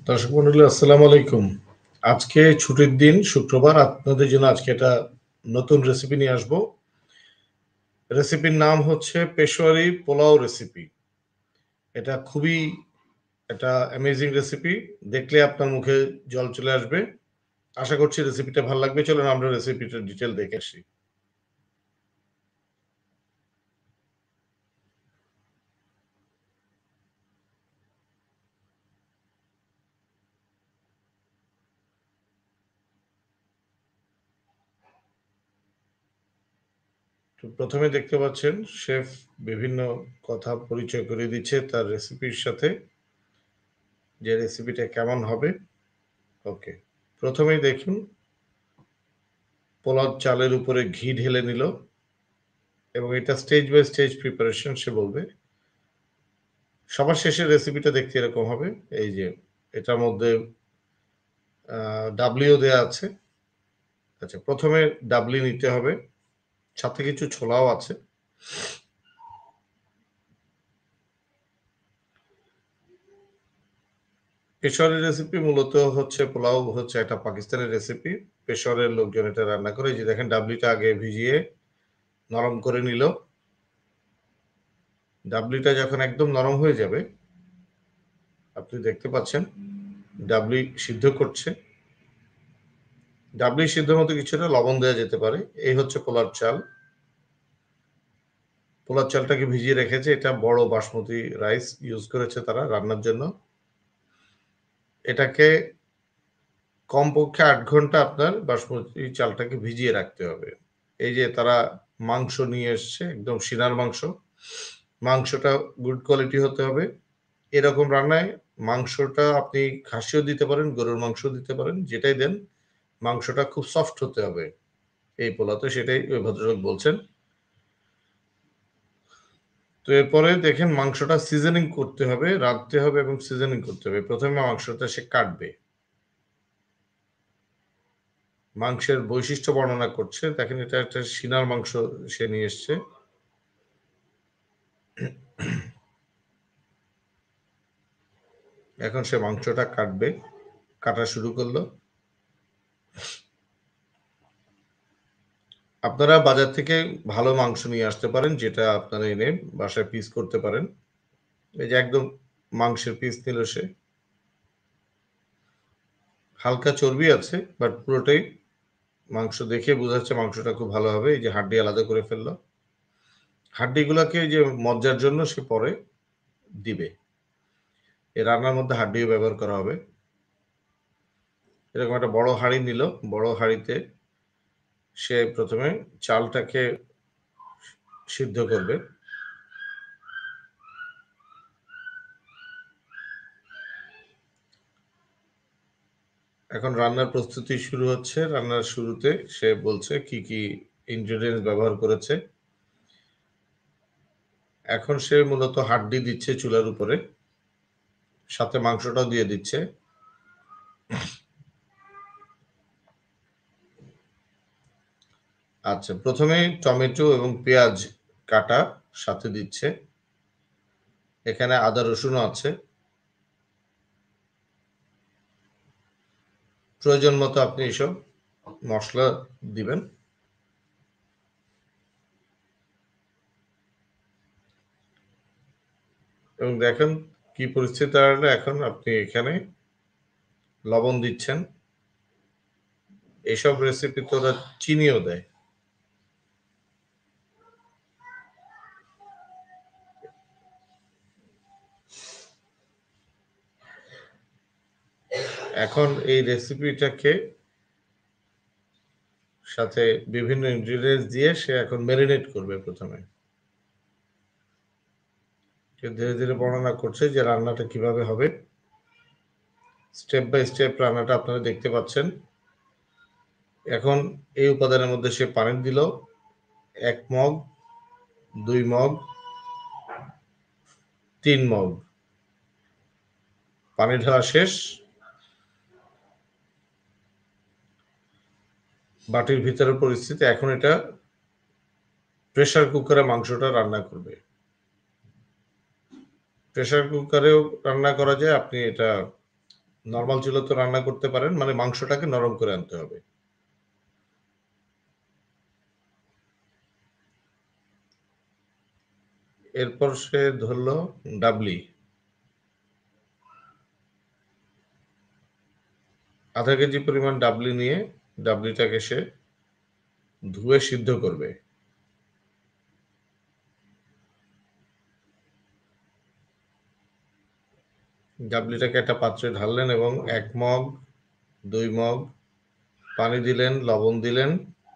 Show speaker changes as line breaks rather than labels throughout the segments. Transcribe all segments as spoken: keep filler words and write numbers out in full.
দর্শক মন্ডলী আসসালামু আলাইকুম। আজকে ছুটির দিন শুক্রবার আপনাদের জন্য আজকে একটা নতুন রেসিপি নিয়ে আসব। রেসিপির নাম হচ্ছে পেশোয়ারি পোলাও রেসিপি। এটা খুবই একটা অ্যামেজিং রেসিপি। দেখলে আপনার মুখে জল চলে আসবে। আশা করছি রেসিপিটা ভালো লাগবে। চলুন আমরা রেসিপিটার ডিটেইল দেখে আসি। তো প্রথমে দেখতে পাচ্ছেন শেফ বিভিন্ন কথা পরিচয় করে দিচ্ছে তার রেসিপির সাথে যে রেসিপিটা কেমন হবে। ওকে, প্রথমেই দেখুন পোলাও চালের উপরে ঘি ঢেলে নিল এবং এটা স্টেজ বাই স্টেজ প্রিপারেশন সে বলবে। সবার শেষে রেসিপিটা দেখতে এরকম হবে। এই যে এটার মধ্যে ডাবলিও দেয়া আছে। আচ্ছা, প্রথমে ডাবলি নিতে হবে, সাথে কিছু ছোলাও আছে। পেশোয়ারের রেসিপি মূলত হচ্ছে পোলাও হচ্ছে একটা পাকিস্তানের রেসিপি। পেশোয়ারের লোকজন এটা রান্না করে। যে দেখেন ডাবলিটা আগে ভিজিয়ে নরম করে নিল। ডাবলিটা যখন একদম নরম হয়ে যাবে আপনি দেখতে পাচ্ছেন ডাবলি সিদ্ধ করছে। ডাবলি সিদ্ধ মতো কিছুটা লবণ দেওয়া যেতে পারে। এই হচ্ছে পোলার চাল। পোলার চালটাকে ভিজিয়ে রেখেছে। এটা বড় বাসমতি রাইস ইউজ করেছে তারা রান্নার জন্য। এটাকে কমপক্ষে আট ঘন্টা আপনার বাসমতি চালটাকে ভিজিয়ে রাখতে হবে। এই যে তারা মাংস নিয়ে এসছে, একদম সিনার মাংস। মাংসটা গুড কোয়ালিটি হতে হবে। এরকম রান্নায় মাংসটা আপনি খাসিও দিতে পারেন, গরুর মাংস দিতে পারেন, যেটাই দেন মাংসটা খুব সফট হতে হবে এই পোলাতে, সেটাই ওই ভদ্রলোক বলছেন। তো এরপরে দেখেন মাংসটা সিজনিং করতে হবে, রাঁধতে হবে এবং সিজনিং করতে হবে। প্রথমে মাংসটা সে কাটবে। মাংসের বৈশিষ্ট্য বর্ণনা করছে। দেখেন এটা একটা সিনার মাংস সে নিয়ে এসছে। এখন সে মাংসটা কাটবে, কাটা শুরু করলো। আপনারা বাজার থেকে ভালো মাংস নিয়ে আসতে পারেন, যেটা আপনারা এনে বাসায় পিস করতে পারেন। এই যে একদম মাংসের পিস নিল সে। হালকা চর্বি আছে, বাট পুরোটাই মাংস দেখে বোঝা যাচ্ছে মাংসটা খুব ভালো হবে। এই যে হাড্ডি আলাদা করে ফেললো। হাড্ডিগুলোকে যে মজ্জার জন্য সে পরে দিবে। এই রান্নার মধ্যে হাড্ডিও ব্যবহার করা হবে। এরকম একটা বড় হাঁড়ি নিল। বড় হাঁড়িতে সে প্রথমে চালটাকে সিদ্ধ করবে। এখন রান্নার প্রস্তুতি শুরু হচ্ছে। রান্নার শুরুতে সে বলছে কি কি ইনগ্রেডিয়েন্টস ব্যবহার করেছে। এখন সে মূলত হাড্ডি দিচ্ছে চুলার উপরে, সাথে মাংসটাও দিয়ে দিচ্ছে। আচ্ছা, প্রথমে টমেটো এবং পেঁয়াজ কাটা সাথে দিচ্ছে। এখানে আদা রসুনও আছে। প্রয়োজন মতো আপনি এসব মশলা দিবেন। এবং দেখেন কি পরিস্থিতি দাঁড়ালো। এখন আপনি এখানে লবণ দিচ্ছেন। এইসব রেসিপিতে ওরা চিনিও দেয়। এখন এই রেসিপিটাকে সাথে বিভিন্ন ইনগ্রিডিয়েন্টস দিয়ে সে এখন ম্যারিনেট করবে। প্রথমে সে ধীরে ধীরে বর্ণনা করছে যে রান্নাটা কিভাবে হবে। স্টেপ বাই স্টেপ রান্নাটা আপনারা দেখতে পাচ্ছেন। এখন এই উপাদানের মধ্যে সে পানি দিল এক মগ, দুই মগ, তিন মগ। পানি ঢালা শেষ। বাটির ভিতরের পরিস্থিতি এখন এটা প্রেসার কুকারে মাংসটা রান্না করবে। প্রেসার কুকারেও রান্না করা যায়, আপনি এটা নরমাল চুলাতেও রান্না করতে পারেন, মানে মাংসটাকে নরম করে আনতে হবে। এরপর সে ধরল ডাবলি। আধা কেজি পরিমাণ ডাবলি নিয়ে ডাবলিটাকে সে ধুয়ে সিদ্ধ করবে। ডাবলিটাকে একটা পাত্রে ঢাললেন এবং এক মগ, দুই মগ পানি দিলেন, লবণ দিলেন।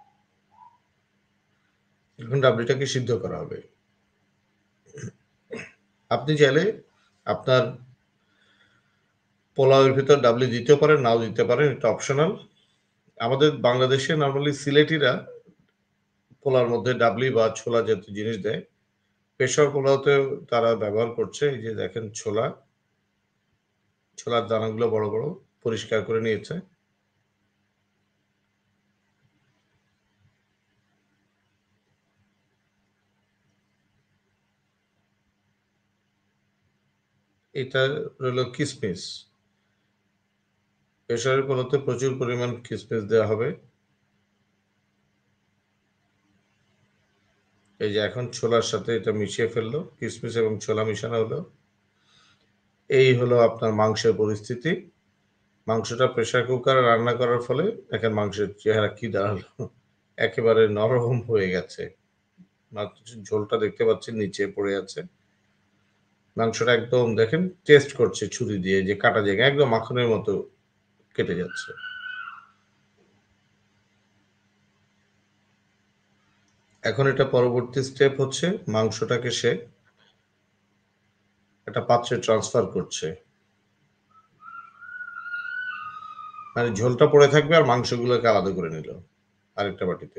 এখন ডাবলিটাকে সিদ্ধ করা হবে। আপনি চাইলে আপনার পোলাওয়ের ভিতর ডাবলি দিতেও পারেন, নাও দিতে পারেন, এটা অপশনাল। আমাদের বাংলাদেশে নরমালি সিলেটিরা পোলাওর মধ্যে ডাবলি বা ছোলা জাতীয় জিনিস দেয়। পেশাওয়ার পোলাওতেও তারা ব্যবহার করছে। এই যে দেখেন ছোলা, ছোলার দানাগুলো বড় বড় পরিষ্কার করে নিয়েছে। এটা হলো কিসমিস। পেশাওয়ারি পোলাওতে প্রচুর পরিমাণ কিসমিস দেওয়া হবে। এই যে এখন ছোলার সাথে এটা মিশিয়ে ফেললো, কিসমিস এবং ছোলা মিশানো হলো। এই হলো আপনার মাংসের পরিস্থিতি। মাংসটা প্রেসার কুকারে রান্না করার ফলে দেখেন মাংসের চেহারা কি দাঁড়ালো, একেবারে নরম হয়ে গেছে। মাত্র ঝোলটা দেখতে পাচ্ছেন নিচে পড়ে আছে। মাংসটা একদম দেখেন টেস্ট করছে ছুরি দিয়ে যে কাটা জায়গা একদম মাখনের মতো কেটে যাচ্ছে। এখন এটা পরবর্তী স্টেপ হচ্ছে মাংসটাকে সে একটা পাত্রে ট্রান্সফার করছে। মানে ঝোলটা পড়ে থাকবে আর মাংসগুলোকে আলাদা করে নিল আরেকটা বাটিতে।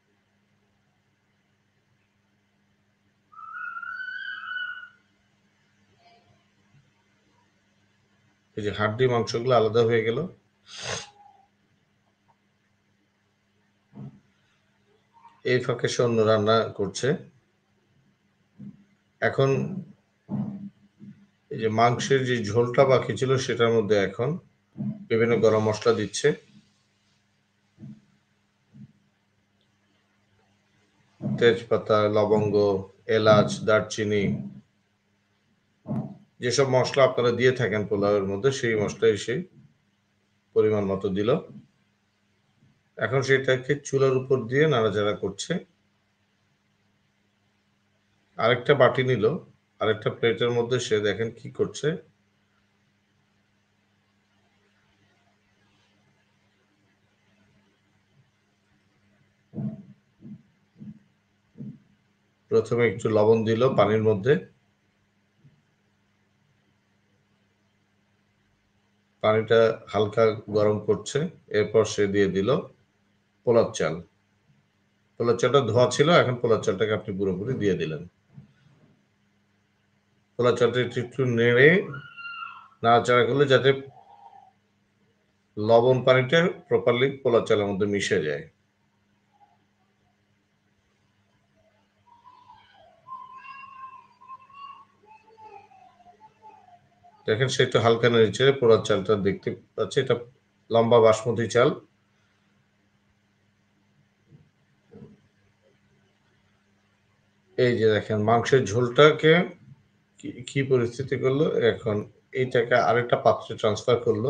এই যে হাড্ডি মাংসগুলো আলাদা হয়ে গেল। এই ফাঁকে সে অন্য রান্না করছে। এখন এই যে মাংসের যে ঝোলটা বাকি ছিল সেটার মধ্যে এখন বিভিন্ন গরম মশলা দিচ্ছে। তেজপাতা, লবঙ্গ, এলাচ, দারচিনি, যেসব মশলা আপনারা দিয়ে থাকেন পোলাওয়ের মধ্যে সেই মশলাই সে পরিমাণ মতো দিল। এখন সেটাকে চুলার উপর দিয়ে নাড়াচাড়া করছে। আরেকটা বাটি নিল, আরেকটা প্লেটের মধ্যে সে দেখেন কি করছে। প্রথমে একটু লবণ দিল পানির মধ্যে, পানিটা হালকা গরম করছে। এরপর সে দিয়ে দিল পোলার চাল। পোলার চালটা ধোয়া ছিল, এখন পোলার চালটাকে আপনি পুরোপুরি দিয়ে দিলেন। পোলার চালটা একটু একটু নেড়ে নাড়াচাড়া করলে যাতে লবণ পানিটা প্রপারলি পোলার চালের মধ্যে মিশে যায়। দেখেন সে একটু হালকা নেড়েচেড়ে পোলার চালটা দেখতে পাচ্ছে, এটা লম্বা বাসমতি চাল। এই যে দেখেন মাংসের ঝোলটাকে কি কি পরিস্থিতি করলো, এখন এইটাকে আরেকটা পাত্রে ট্রান্সফার করলো।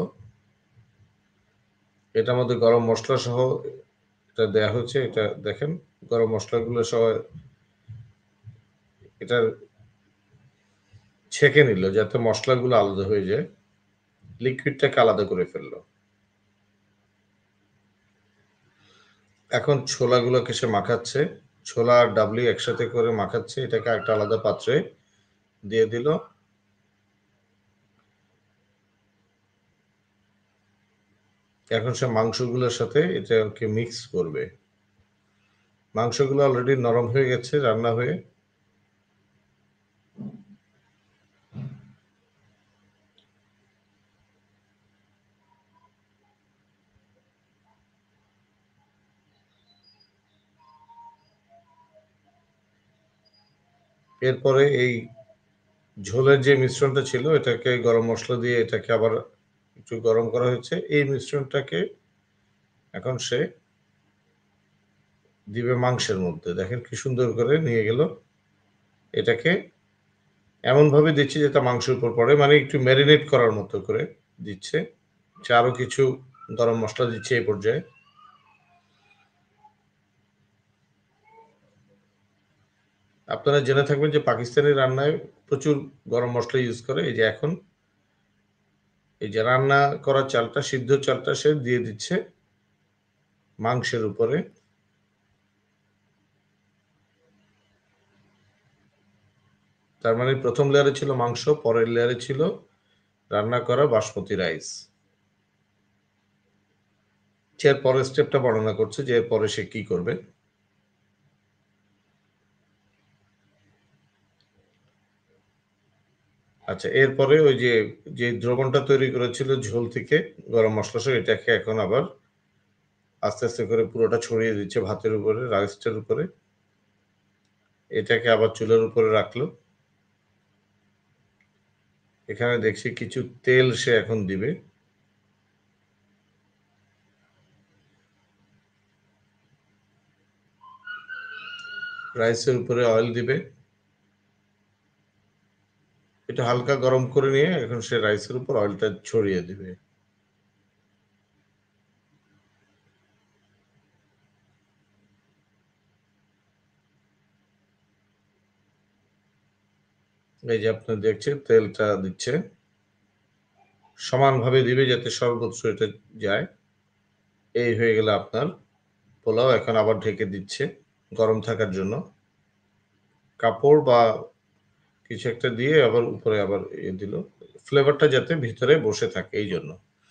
এটার মধ্যে গরম মশলা সহ এটা দেয়া হচ্ছে। এটা দেখেন গরম মশলাগুলো সহ এটা ছেঁকে নিল যাতে মশলাগুলো আলাদা হয়ে যায়, লিকুইডটাকে আলাদা করে ফেললো। এখন ছোলাগুলোকে সে মাখাচ্ছে, ছোলা আর ডাবলি একসাথে করে মাখাচ্ছে। এটাকে একটা আলাদা পাত্রে দিয়ে দিল। এখন সে মাংসগুলোর সাথে এটাকে মিক্স করবে। মাংসগুলো অলরেডি নরম হয়ে গেছে রান্না হয়ে। এরপরে এই ঝোলের যে মিশ্রণটা ছিল এটাকে গরম মসলা দিয়ে এটাকে আবার একটু গরম করা হয়েছে। এই মিশ্রণটাকে এখন সে দিবে মাংসের মধ্যে। দেখেন কি সুন্দর করে নিয়ে গেল। এটাকে এমনভাবে দিচ্ছে যাতে মাংসের উপর পড়ে, মানে একটু ম্যারিনেট করার মতো করে দিচ্ছে। সে আরো কিছু গরম মসলা দিচ্ছে এই পর্যায়ে। আপনারা জেনে থাকবেন যে পাকিস্তানি রান্নায় প্রচুর গরম মসলা ইউজ করে। এই যে এখন এই যে রান্না করা চালটা, সিদ্ধ চালটা সে দিয়ে দিচ্ছে মাংসের উপরে। তার মানে প্রথম লেয়ারে ছিল মাংস, পরের লেয়ারে ছিল রান্না করা বাসমতি রাইস। সে এর পরের স্টেপটা বর্ণনা করছে যে এরপরে সে কি করবে। আচ্ছা, এরপরে ওই যে, যে দ্রবণটা তৈরি করেছিল ঝোল থেকে গরম মসলা সহ, এটাকে এখন আবার আস্তে, আস্তে করে পুরোটা ছড়িয়ে দিচ্ছে ভাতের উপরে, রাইসটার উপরে। এটাকে আবার চুলার উপরে রাখলো। এখানে দেখছি কিছু তেল সে এখন দিবে। রাইসের উপরে অয়েল দিবে। এটা হালকা গরম করে নিয়ে এখন সে রাইসের উপর অয়েলটা ছড়িয়ে দিবে। এই যে আপনি দেখছেন তেলটা দিচ্ছে। সমানভাবে দিবে যাতে সর্বত্র এটা যায়। এই হয়ে গেল আপনার পোলাও। এখন আবার ঢেকে দিচ্ছে গরম থাকার জন্য। কাপড় বা কিছু একটা দিয়ে আবার উপরে আবার ইয়ে দিল। ফ্লেভারটা যাতে ভিতরে বসে থাকে এইজন্য।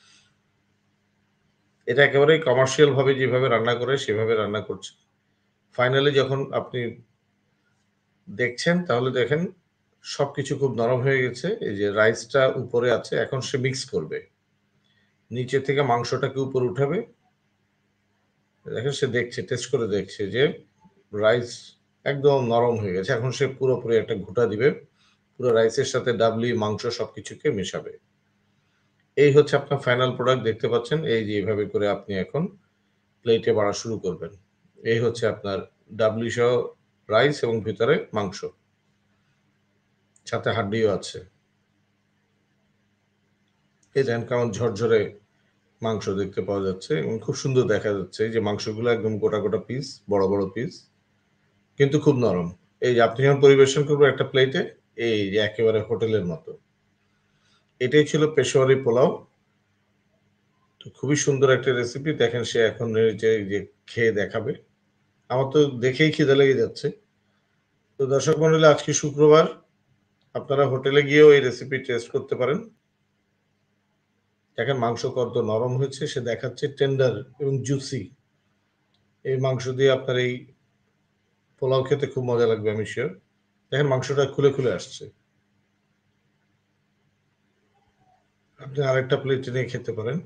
এটা একেবারেই কমার্শিয়াল ভাবে যেভাবে রান্না করে সেভাবে রান্না করছে। ফাইনালি যখন আপনি দেখছেন তাহলে দেখেন সবকিছু খুব নরম হয়ে গেছে। এই যে রাইসটা উপরে আছে, এখন সে মিক্স করবে। নিচে থেকে মাংসটাকে উপরে উঠাবে। দেখেন সে দেখছে, টেস্ট করে দেখছে যে রাইস একদম নরম হয়ে গেছে। এখন সে পুরোপুরি একটা ঘুঁটা দিবে। পুরো রাইসের সাথে ডাবলি মাংস সবকিছুকে মেশাবে। এই হচ্ছে আপনার ফাইনাল প্রোডাক্ট দেখতে পাচ্ছেন। এই যে এভাবে করে আপনি এখন প্লেটে বাড়া শুরু করবেন। এই হচ্ছে আপনার ডাবলি সহ রাইস এবং ভিতরে মাংস। সাথে হাড্ডিও আছে। এই দেখেন কেমন ঝরঝরে মাংস দেখতে পাওয়া যাচ্ছে এবং খুব সুন্দর দেখা যাচ্ছে। এই যে মাংসগুলো একদম গোটা, গোটা পিস, বড়, বড় পিস। কিন্তু খুব নরম। এই যে আপনি যখন পরিবেশন করবেন একটা প্লেটে, এই যে একেবারে হোটেলের মতো। এটাই ছিল পেশোয়ারি পোলাও। তো খুবই সুন্দর একটা রেসিপি। দেখেন সে এখন যে, যে খেয়ে দেখাবে। আমার তো দেখেই খিদে লেগে যাচ্ছে। তো দর্শক মন্ডলী, আজকে শুক্রবার। আপনারা হোটেলে গিয়েও এই রেসিপি টেস্ট করতে পারেন। দেখেন মাংস কত নরম হয়েছে, সে দেখাচ্ছে টেন্ডার এবং জুসি। এই মাংস দিয়ে আপনার এই পোলাও খেতে খুব মজা লাগবে আমি শিওর। দেখেন মাংসটা খুলে খুলে আসছে। আপনি আরেকটা প্লেটে নিয়ে খেতে পারেন।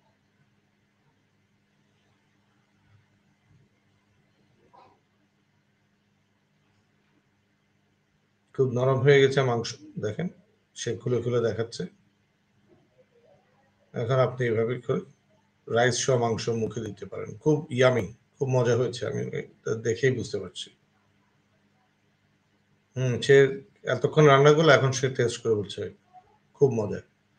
খুব নরম হয়ে গেছে মাংস। দেখেন সে খুলে খুলে দেখাচ্ছে। এখন আপনি এভাবে করে রাইস সহ মাংস মুখে দিতে পারেন। খুব ইয়ামি, খুব মজা হয়েছে। আমি এটা দেখেই বুঝতে পারছি। হুম, সে এতক্ষণ রান্না করলো, এখন সে টেস্ট করে বলছে খুব মজা।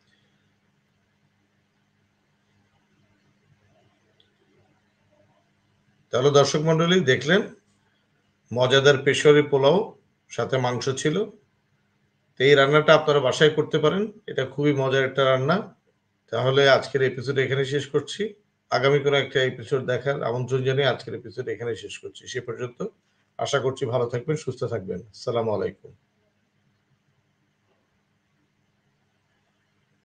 তাহলে দর্শক মন্ডলী দেখলেন মজাদার পেশোয়ারি পোলাও, সাথে মাংস ছিল। তো এই রান্নাটা আপনারা বাসায় করতে পারেন। এটা খুবই মজার একটা রান্না। তাহলে আজকের এপিসোড এখানে শেষ করছি। আগামী কোনো একটা এপিসোড দেখার আমন্ত্রণ জানিয়ে আজকের এপিসোড এখানে শেষ করছি। সে পর্যন্ত আশা করছি ভালো থাকবেন, সুস্থ থাকবেন। আসসালামু আলাইকুম।